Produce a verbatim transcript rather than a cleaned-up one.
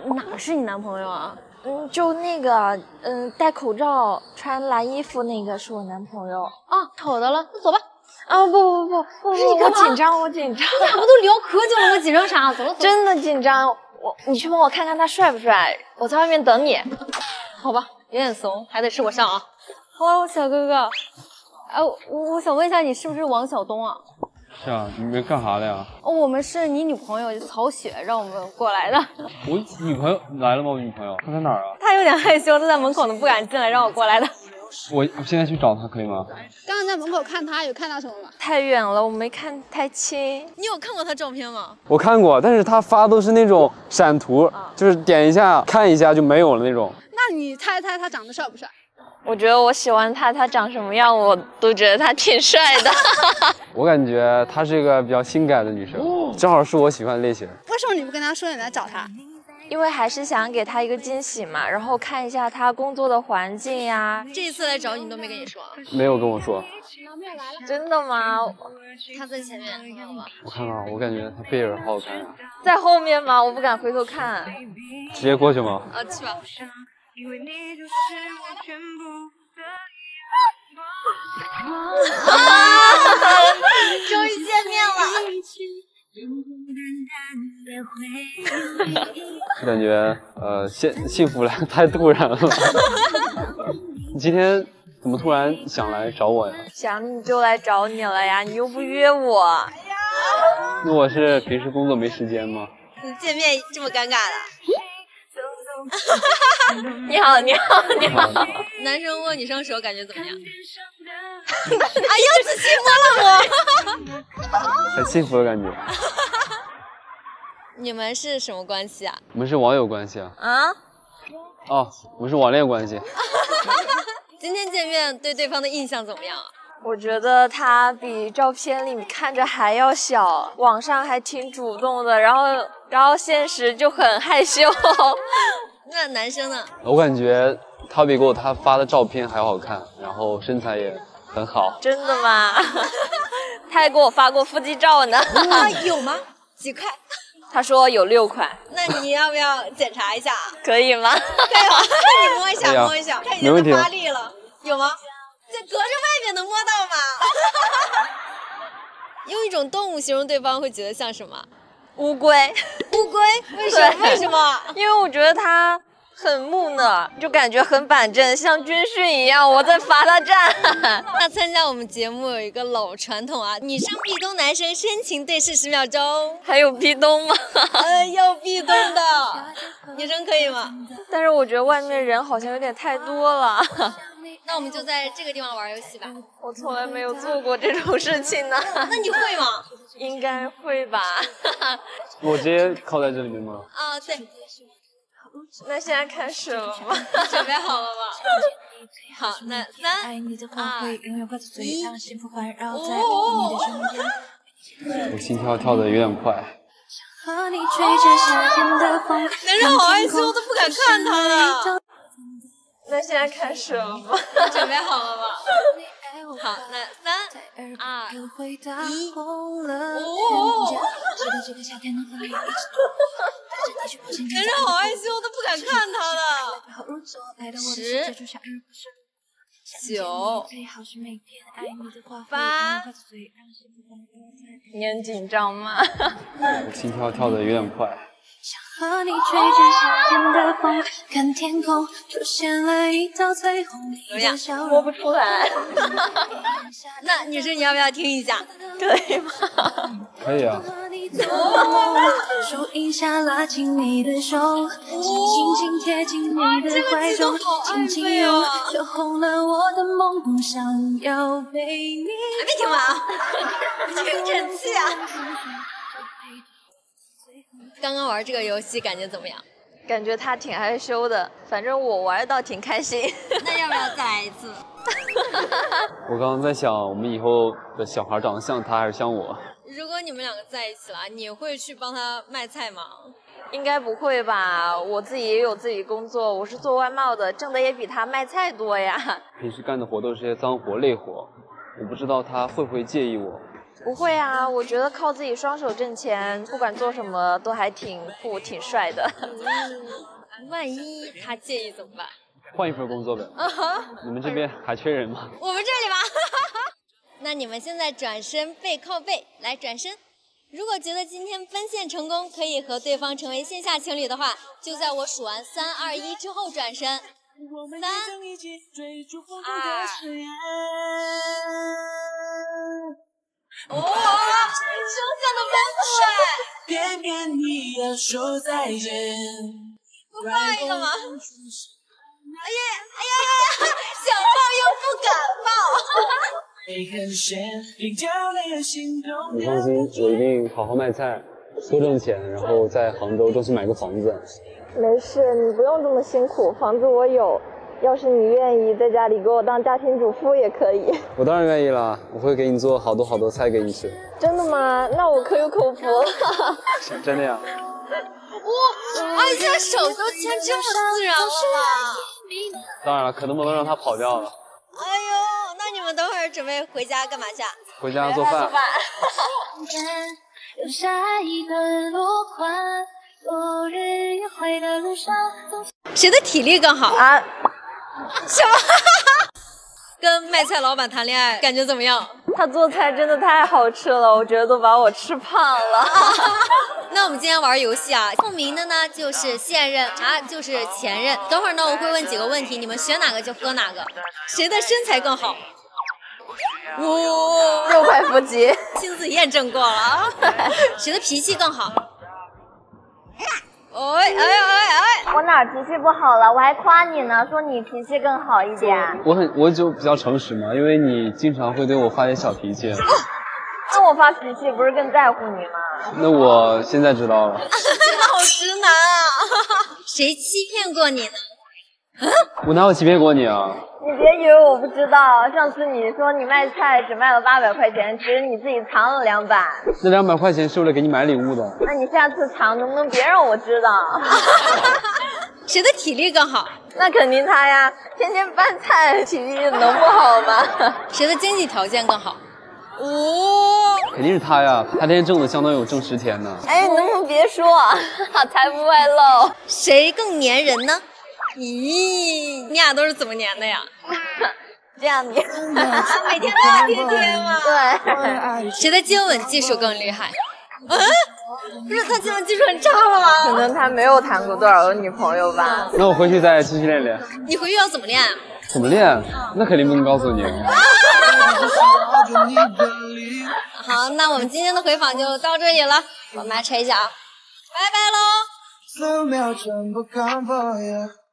哪是你男朋友啊？ 嗯，就那个，嗯，戴口罩、穿蓝衣服那个是我男朋友。 啊，瞅到了，那走吧。 啊，不不不不，我紧张，我紧张。 咱俩不都聊可久了吗？紧张啥？走了走了。 真的紧张，我你去帮我看看他帅不帅，我在外面等你。 好吧，有点怂，还得是我上啊。Hello， 小哥哥，哎、呃，我我想问一下，你是不是王晓东啊？ 是啊，你们干啥的呀？ 哦，我们是你女朋友曹雪让我们过来的。 我女朋友来了吗？我女朋友她在哪儿啊？ 她有点害羞，她在门口呢，不敢进来，让我过来的。 我我现在去找她可以吗？ 刚刚在门口看她，有看到什么吗？ 太远了，我没看太清。 你有看过她照片吗？ 我看过，但是她发都是那种闪图，啊、就是点一下看一下就没有了那种。 那你猜猜她长得帅不帅？ 我觉得我喜欢他，他长什么样我都觉得他挺帅的。 我感觉她是一个比较性感的女生，哦、正好是我喜欢的类型。 为什么你不跟她说你来找她？ 因为还是想给他一个惊喜嘛，然后看一下他工作的环境呀。 这一次来找你都没跟你说？ 没有跟我说。 真的吗？ 他在前面，看到吗？ 我看到，我感觉他背影好好看啊。 在后面吗？我不敢回头看。 直接过去吗？ 啊，去吧。啊！终于见面了。 就感觉呃幸幸福来太突然了。你今天怎么突然想来找我呀？ 想你就来找你了呀，你又不约我。 那我是平时工作没时间吗？ 你见面这么尴尬的？ 你好，你好，你好。 男生握女生手感觉怎么样？啊，柚子亲摸了我。 很幸福的感觉。 你们是什么关系啊？ 我们是网友关系啊。 啊？ 哦，我们是网恋关系。 今天见面对对方的印象怎么样啊？ 我觉得他比照片里看着还要小，网上还挺主动的，然后然后现实就很害羞。 那男生呢？ 我感觉他比给我他发的照片还好看，然后身材也很好。 真的吗？他还给我发过腹肌照呢。 啊，有吗？几块？ 他说有六块。 那你要不要检查一下？ 可以吗？ 可以吗？你摸一下，摸一下，看你的发力了，有吗？这隔着外面能摸到吗？用一种动物形容对方会觉得像什么？ 乌龟。 乌龟？为什么？为什么？ 因为我觉得他很木讷，就感觉很板正，像军训一样，我在罚他站。 那参加我们节目有一个老传统啊，女生壁咚，男生深情对视十秒钟。 还有壁咚吗？ 呃，要壁咚的，女生可以吗？ 但是我觉得外面人好像有点太多了。 那我们就在这个地方玩游戏吧。 我从来没有做过这种事情呢。 那你会吗？ 应该会吧。 我直接靠在这里面吗？ 啊，对。 那现在开始了吗？ 准备好了吗？好，那三二一，哦！ 我心跳跳的有点快。 男生好害羞，都不敢看他了。 那现在开始了吗？ 准备好了吗？好，那三二一，哦！男生好害羞，都不敢看他了。十、九、八， 你很紧张吗？ 我心跳跳的有点快。 和你吹着夏天的风，看天空出现了一道彩虹。 怎么样？ 摸不出来。 那女生你要不要听一下？ 可以吗？ 可以啊。 手一下拉紧你的手，紧紧紧贴进你的怀中，轻轻拥就红了我的梦，梦想要被你。 还没听完啊！听真气啊！刚刚玩这个游戏感觉怎么样？ 感觉他挺害羞的，反正我玩的倒挺开心。 那要不要再来一次？ 我刚刚在想，我们以后的小孩长得像他还是像我？ 如果你们两个在一起了，你会去帮他卖菜吗？ 应该不会吧，我自己也有自己工作，我是做外贸的，挣的也比他卖菜多呀。 平时干的活都是些脏活累活，我不知道他会不会介意我。 不会啊，我觉得靠自己双手挣钱，不管做什么都还挺酷、挺帅的。 嗯，万一他介意怎么办？ 换一份工作呗。 啊哈， 你们这边还缺人吗？ 我们这里吧。那你们现在转身背靠背，来转身。如果觉得今天奔现成功，可以和对方成为线下情侣的话，就在我数完三二一之后转身。三二。哇、哦，声线的丰富哎！ 偏偏你要说再见。 不放一个吗？哎呀哎呀呀！想抱又不敢抱。 你放心，我一定好好卖菜，多挣钱，然后在杭州争取买个房子。 没事，你不用这么辛苦，房子我有。要是你愿意在家里给我当家庭主妇也可以。 我当然愿意了，我会给你做好多好多菜给你吃。 真的吗？那我可有口福了。 真的呀。 哇，而且手都牵这么自然了吗？ 当然了，可能不能让他跑掉了。 哎呦，那你们等会儿准备回家干嘛去？ 回家做饭。 留下一段落款，落日约会的路上。 谁的体力更好啊？ 什么？跟卖菜老板谈恋爱，感觉怎么样？ 他做菜真的太好吃了，我觉得都把我吃胖了。 那我们今天玩游戏啊，透明的呢就是现任，茶就是前任。等会儿呢我会问几个问题，你们选哪个就喝哪个。谁的身材更好？哇、哦， 肉块腹肌， 亲自验证过了啊。谁的脾气更好？哎哎哎哎！ 我哪儿脾气不好了？我还夸你呢，说你脾气更好一点。 我很，我就比较诚实嘛，因为你经常会对我发点小脾气。 那我发脾气不是更在乎你吗？ 那我现在知道了。 真的好直男啊！谁欺骗过你呢？ 我哪有欺骗过你啊？ 你别以为我不知道，上次你说你卖菜只卖了八百块钱，其实你自己藏了两百。 那两百块钱是为了给你买礼物的。 那你下次藏能不能别让我知道？ 谁的体力更好？ 那肯定他呀，天天搬菜，体力能不好吗？ 谁的经济条件更好？哦， 肯定是他呀，他天天挣的相当于我挣十天呢。 哎，你能不能别说，财不外露。 谁更粘人呢？咦，你俩都是怎么粘的呀？ 这样粘， 每天都要贴贴吗？ 对。 谁的接吻技术更厉害？嗯，不是他接吻技术很差了吗？ 可能他没有谈过多少个女朋友吧。 那我回去再继续练练。 你回去要怎么练啊？ 怎么练？那肯定不能告诉你。 好，那我们今天的回访就到这里了，我们来吹一下啊，拜拜喽。